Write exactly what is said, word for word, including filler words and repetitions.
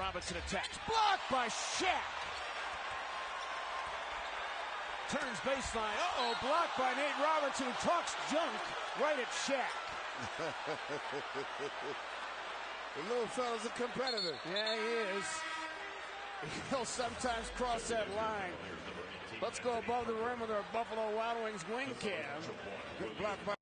Robinson attacks. Blocked by Shaq. Turns baseline. Uh-oh, blocked by Nate Robinson, who talks junk right at Shaq. The little fella's a competitor. Yeah, he is. He'll sometimes cross that line. Let's go above the rim with our Buffalo Wild Wings wing cam. Good block by